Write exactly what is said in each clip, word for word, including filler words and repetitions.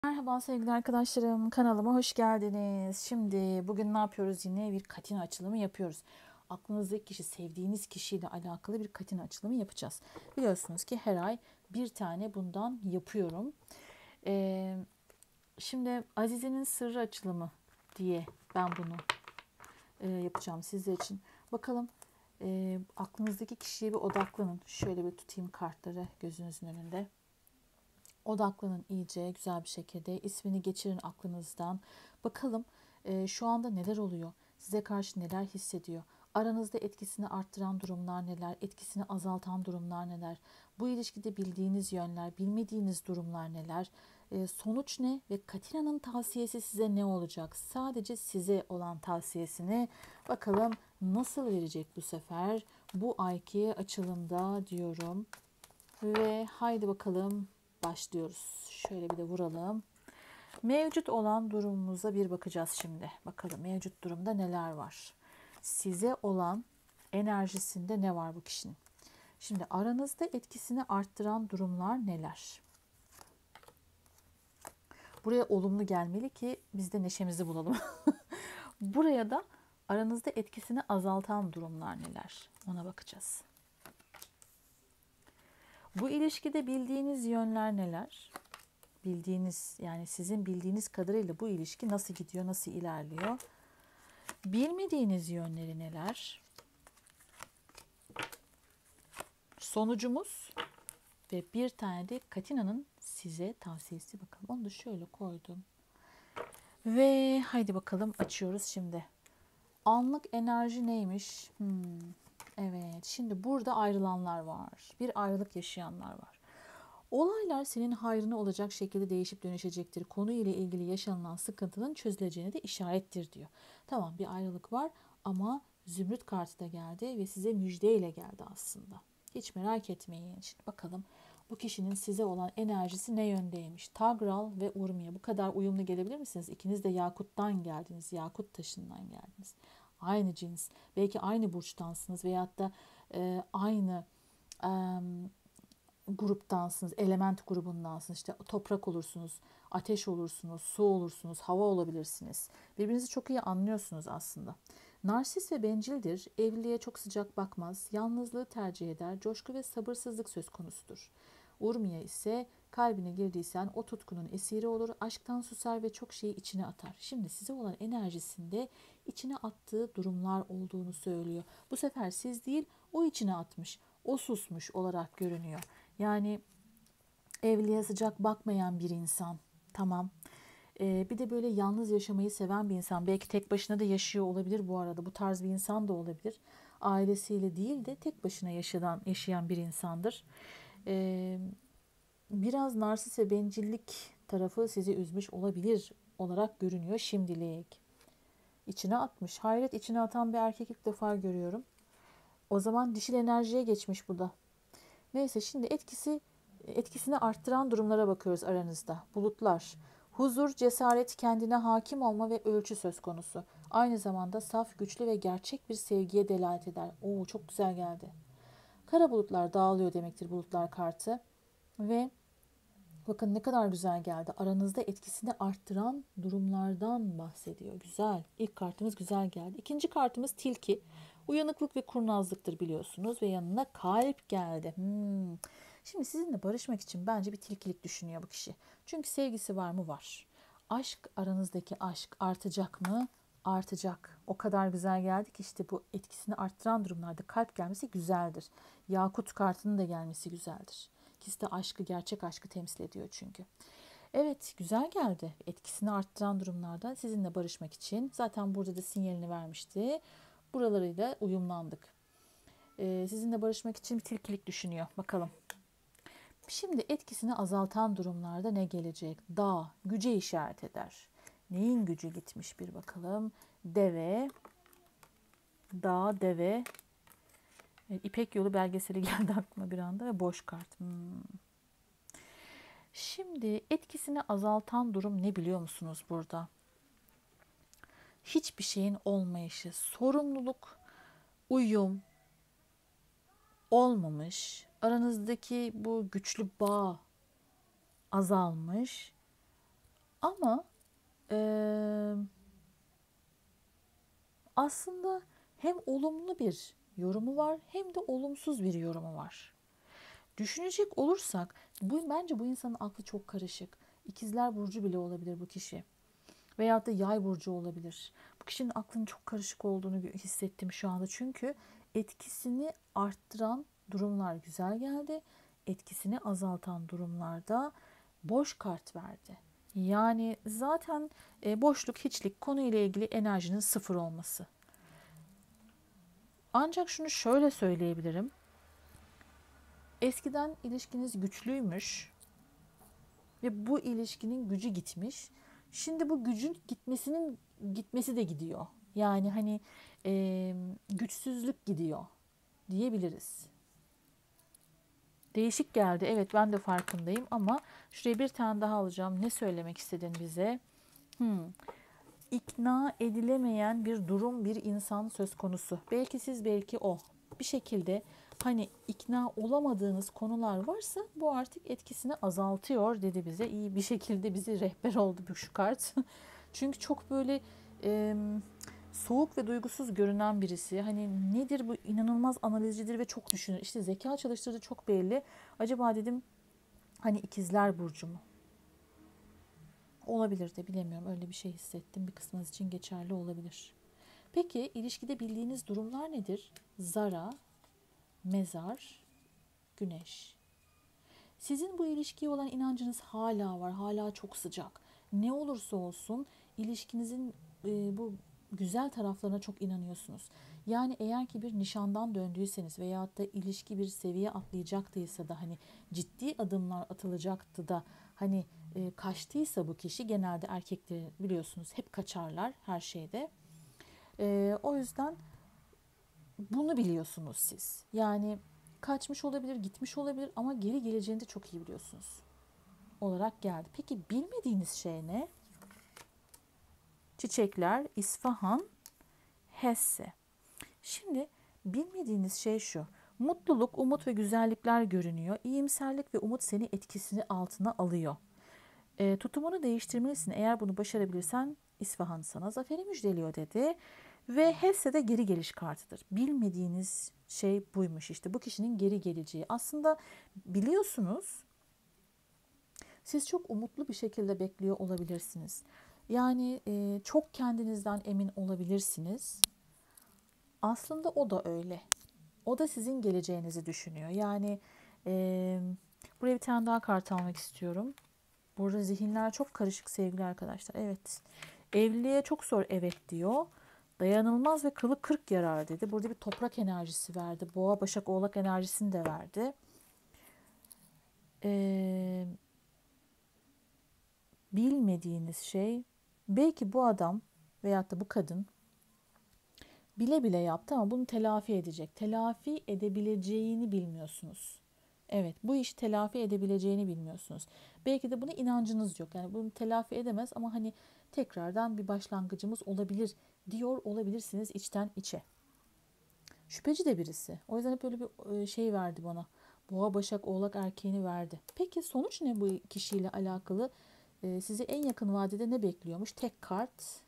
Merhaba sevgili arkadaşlarım, kanalıma hoş geldiniz. Şimdi bugün ne yapıyoruz? Yine bir katina açılımı yapıyoruz. Aklınızdaki kişi, sevdiğiniz kişiyle alakalı bir katina açılımı yapacağız. Biliyorsunuz ki her ay bir tane bundan yapıyorum. Ee, şimdi Azize'nin sırrı açılımı diye ben bunu e, yapacağım sizler için. Bakalım e, aklınızdaki kişiye bir odaklanın. Şöyle bir tutayım kartları gözünüzün önünde. Odaklanın iyice güzel bir şekilde. İsmini geçirin aklınızdan. Bakalım e, şu anda neler oluyor? Size karşı neler hissediyor? Aranızda etkisini arttıran durumlar neler? Etkisini azaltan durumlar neler? Bu ilişkide bildiğiniz yönler, bilmediğiniz durumlar neler? E, sonuç ne? Ve Katina'nın tavsiyesi size ne olacak? Sadece size olan tavsiyesini bakalım nasıl verecek bu sefer? Bu ayki açılımda diyorum. Ve haydi bakalım başlıyoruz. Şöyle bir de vuralım. Mevcut olan durumumuza bir bakacağız şimdi. Bakalım mevcut durumda neler var? Size olan enerjisinde ne var bu kişinin? Şimdi aranızda etkisini arttıran durumlar neler? Buraya olumlu gelmeli ki biz de neşemizi bulalım. Buraya da aranızda etkisini azaltan durumlar neler? Ona bakacağız. Bu ilişkide bildiğiniz yönler neler? Bildiğiniz, yani sizin bildiğiniz kadarıyla bu ilişki nasıl gidiyor, nasıl ilerliyor? Bilmediğiniz yönleri neler? Sonucumuz ve bir tane de Katina'nın size tavsiyesi, bakalım. Onu da şöyle koydum. Ve haydi bakalım açıyoruz şimdi. Anlık enerji neymiş? Hmm, evet, şimdi burada ayrılanlar var. Bir ayrılık yaşayanlar var. Olaylar senin hayrına olacak şekilde değişip dönüşecektir. Konu ile ilgili yaşanılan sıkıntının çözüleceğine de işarettir diyor. Tamam, bir ayrılık var ama Zümrüt kartı da geldi ve size müjdeyle geldi aslında. Hiç merak etmeyin. Şimdi bakalım bu kişinin size olan enerjisi ne yöndeymiş? Tagral ve Urmiye, bu kadar uyumlu gelebilir misiniz? İkiniz de Yakut'tan geldiniz. Yakut taşından geldiniz. Aynı cins. Belki aynı burçtansınız veyahut da e, aynı e, gruptansınız, element grubundansınız. İşte toprak olursunuz, ateş olursunuz, su olursunuz, hava olabilirsiniz. Birbirinizi çok iyi anlıyorsunuz aslında. Narsist ve bencildir. Evliliğe çok sıcak bakmaz. Yalnızlığı tercih eder. Coşku ve sabırsızlık söz konusudur. Urmiye ise kalbine girdiysen o tutkunun esiri olur. Aşktan susar ve çok şeyi içine atar. Şimdi size olan enerjisinde içine attığı durumlar olduğunu söylüyor. Bu sefer siz değil, o içine atmış, o susmuş olarak görünüyor. Yani evliliğe sıcak bakmayan bir insan. Tamam. Ee, bir de böyle yalnız yaşamayı seven bir insan. Belki tek başına da yaşıyor olabilir bu arada. Bu tarz bir insan da olabilir. Ailesiyle değil de tek başına yaşayan, yaşayan bir insandır. Ee, biraz narsist ve bencillik tarafı sizi üzmüş olabilir olarak görünüyor şimdilik. İçine atmış. Hayret, içine atan bir erkek ilk defa görüyorum. O zaman dişil enerjiye geçmiş bu da. Neyse, şimdi etkisi etkisini arttıran durumlara bakıyoruz aranızda. Bulutlar, huzur, cesaret, kendine hakim olma ve ölçü söz konusu. Aynı zamanda saf, güçlü ve gerçek bir sevgiye delalet eder. Oo, çok güzel geldi. Kara bulutlar dağılıyor demektir bulutlar kartı. Ve bakın ne kadar güzel geldi. Aranızda etkisini arttıran durumlardan bahsediyor. Güzel. İlk kartımız güzel geldi. İkinci kartımız tilki. Uyanıklık ve kurnazlıktır biliyorsunuz. Ve yanına kalp geldi. Hmm. Şimdi sizinle barışmak için bence bir tilkilik düşünüyor bu kişi. Çünkü sevgisi var mı? Var. Aşk, aranızdaki aşk artacak mı? Artacak. O kadar güzel geldi ki işte bu etkisini arttıran durumlarda kalp gelmesi güzeldir. Yakut kartının da gelmesi güzeldir. İkisi de aşkı, gerçek aşkı temsil ediyor çünkü. Evet, güzel geldi. Etkisini arttıran durumlarda sizinle barışmak için, zaten burada da sinyalini vermişti. Buralarıyla uyumlandık. Ee, sizinle barışmak için bir tilkilik düşünüyor. Bakalım. Şimdi etkisini azaltan durumlarda ne gelecek? Dağ, güce işaret eder. Neyin gücü gitmiş bir bakalım. Deve, dağ, deve. Evet, İpek Yolu belgeseli geldi aklıma bir anda ve boş kart. Hmm. Şimdi etkisini azaltan durum ne biliyor musunuz burada? Hiçbir şeyin olmayışı, sorumluluk, uyum olmamış, aranızdaki bu güçlü bağ azalmış. Ama eee, aslında hem olumlu bir yorumu var hem de olumsuz bir yorumu var. Düşünecek olursak bu bence bu insanın aklı çok karışık. İkizler burcu bile olabilir bu kişi. Veyahut da yay burcu olabilir. Bu kişinin aklının çok karışık olduğunu hissettim şu anda. Çünkü etkisini arttıran durumlar güzel geldi. Etkisini azaltan durumlarda boş kart verdi. Yani zaten e, boşluk, hiçlik, konuyla ilgili enerjinin sıfır olması. Ancak şunu şöyle söyleyebilirim. Eskiden ilişkiniz güçlüymüş ve bu ilişkinin gücü gitmiş. Şimdi bu gücün gitmesinin gitmesi de gidiyor. Yani hani e, güçsüzlük gidiyor diyebiliriz. Değişik geldi. Evet, ben de farkındayım ama şuraya bir tane daha alacağım. Ne söylemek istedin bize? Hmm. İkna edilemeyen bir durum, bir insan söz konusu. Belki siz, belki o. Bir şekilde hani ikna olamadığınız konular varsa bu artık etkisini azaltıyor dedi bize. İyi bir şekilde bizi rehber oldu bu şu kart. Çünkü çok böyle e, soğuk ve duygusuz görünen birisi. Hani nedir bu, inanılmaz analizcidir ve çok düşünür. İşte zeka çalıştırdığı çok belli. Acaba dedim hani ikizler burcu mu? Olabilir de, bilemiyorum. Öyle bir şey hissettim. Bir kısmınız için geçerli olabilir. Peki ilişkide bildiğiniz durumlar nedir? Zara, mezar, güneş. Sizin bu ilişkiye olan inancınız hala var. Hala çok sıcak. Ne olursa olsun ilişkinizin e, bu güzel taraflarına çok inanıyorsunuz. Yani eğer ki bir nişandan döndüyseniz veyahut da ilişki bir seviye atlayacaktıysa da hani ciddi adımlar atılacaktı da hani e, kaçtıysa bu kişi, genelde erkekleri biliyorsunuz hep kaçarlar her şeyde. E, o yüzden bunu biliyorsunuz siz. Yani kaçmış olabilir, gitmiş olabilir ama geri geleceğini de çok iyi biliyorsunuz olarak geldi. Peki bilmediğiniz şey ne? Çiçekler, İsfahan, Hesse. Şimdi bilmediğiniz şey şu. Mutluluk, umut ve güzellikler görünüyor. İyimserlik ve umut seni etkisini altına alıyor. E, tutumunu değiştirmelisin. Eğer bunu başarabilirsen İsfahan sana zaferi müjdeliyor dedi. Ve Hesse de geri geliş kartıdır. Bilmediğiniz şey buymuş işte. Bu kişinin geri geleceği. Aslında biliyorsunuz, siz çok umutlu bir şekilde bekliyor olabilirsiniz. Yani e, çok kendinizden emin olabilirsiniz. Aslında o da öyle. O da sizin geleceğinizi düşünüyor. Yani e, buraya bir tane daha kart almak istiyorum. Burada zihinler çok karışık sevgili arkadaşlar. Evet. Evliliğe çok zor evet diyor. Dayanılmaz ve kılı kırk yarar dedi. Burada bir toprak enerjisi verdi. Boğa, Başak, Oğlak enerjisini de verdi. Ee, bilmediğiniz şey, belki bu adam veyahut da bu kadın bile bile yaptı ama bunu telafi edecek. Telafi edebileceğini bilmiyorsunuz. Evet, bu işi telafi edebileceğini bilmiyorsunuz. Belki de buna inancınız yok. Yani bunu telafi edemez ama hani tekrardan bir başlangıcımız olabilir diyor olabilirsiniz içten içe. Şüpheci de birisi. O yüzden hep böyle bir şey verdi bana. Boğa, Başak, Oğlak erkeğini verdi. Peki sonuç ne bu kişiyle alakalı? Ee, sizi en yakın vadede ne bekliyormuş? Tek kart,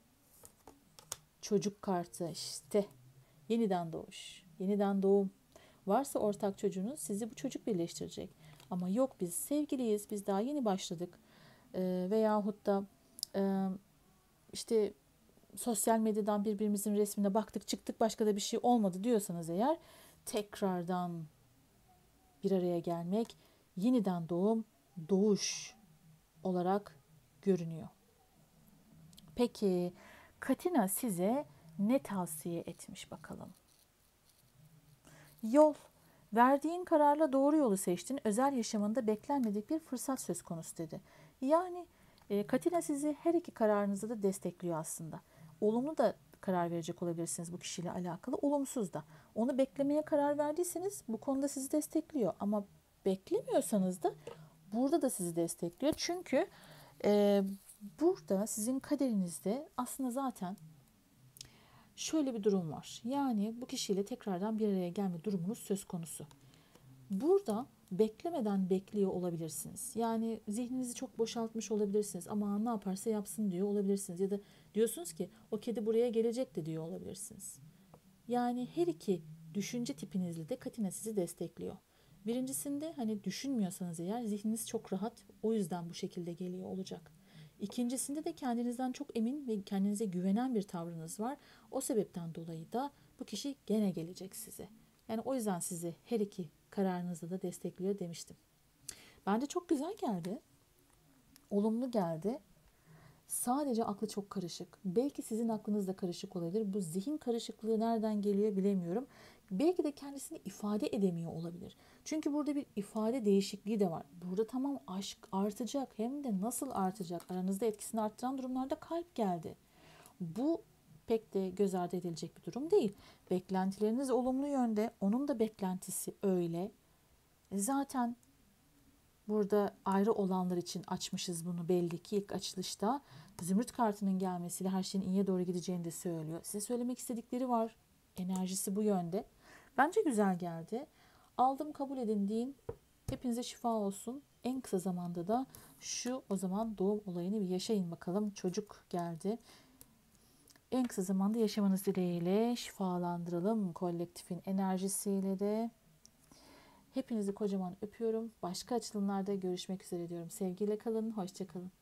çocuk kartı işte. Yeniden doğuş, yeniden doğum. Varsa ortak çocuğunuz, sizi bu çocuk birleştirecek. Ama yok, biz sevgiliyiz, biz daha yeni başladık. Ee, veyahut da e, işte sosyal medyadan birbirimizin resmine baktık çıktık, başka da bir şey olmadı diyorsanız eğer, tekrardan bir araya gelmek, yeniden doğum, doğuş olarak görünüyor. Peki Katina size ne tavsiye etmiş bakalım? Yol. Verdiğin kararla doğru yolu seçtin. Özel yaşamında beklenmedik bir fırsat söz konusu dedi. Yani e, Katina sizi her iki kararınızda da destekliyor aslında. Olumlu da karar verecek olabilirsiniz bu kişiyle alakalı. Olumsuz da. Onu beklemeye karar verdiyseniz bu konuda sizi destekliyor. Ama beklemiyorsanız da burada da sizi destekliyor. Çünkü e, burada sizin kaderinizde aslında zaten şöyle bir durum var. Yani bu kişiyle tekrardan bir araya gelme durumunuz söz konusu. Burada beklemeden bekliyor olabilirsiniz. Yani zihninizi çok boşaltmış olabilirsiniz. Ama ne yaparsa yapsın diyor olabilirsiniz. Ya da diyorsunuz ki o kedi buraya gelecek de diyor olabilirsiniz. Yani her iki düşünce tipinizle de Katina sizi destekliyor. Birincisinde hani düşünmüyorsanız eğer zihniniz çok rahat, o yüzden bu şekilde geliyor olacak. İkincisinde de kendinizden çok emin ve kendinize güvenen bir tavrınız var. O sebepten dolayı da bu kişi gene gelecek size. Yani o yüzden sizi her iki kararınızda da destekliyor demiştim. Bence çok güzel geldi. Olumlu geldi. Sadece aklı çok karışık. Belki sizin aklınız da karışık olabilir. Bu zihin karışıklığı nereden geliyor bilemiyorum. Belki de kendisini ifade edemiyor olabilir. Çünkü burada bir ifade değişikliği de var. Burada tamam aşk artacak, hem de nasıl artacak? Aranızda etkisini arttıran durumlarda kalp geldi. Bu pek de göz ardı edilecek bir durum değil. Beklentileriniz olumlu yönde. Onun da beklentisi öyle. Zaten burada ayrı olanlar için açmışız bunu belli ki ilk açılışta. Zümrüt kartının gelmesiyle her şeyin iyiye doğru gideceğini de söylüyor. Size söylemek istedikleri var. Enerjisi bu yönde. Bence güzel geldi. Aldım, kabul edin deyin. Hepinize şifa olsun. En kısa zamanda da şu o zaman doğum olayını bir yaşayın bakalım. Çocuk geldi. En kısa zamanda yaşamanız dileğiyle şifalandıralım kolektifin enerjisiyle de. Hepinizi kocaman öpüyorum. Başka açılımlarda görüşmek üzere diyorum. Sevgiyle kalın, hoşça kalın.